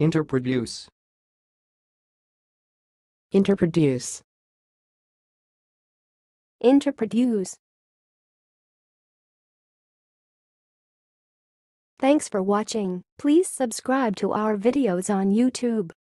interproduce, interproduce, interproduce. Thanks for watching. Please subscribe to our videos on YouTube.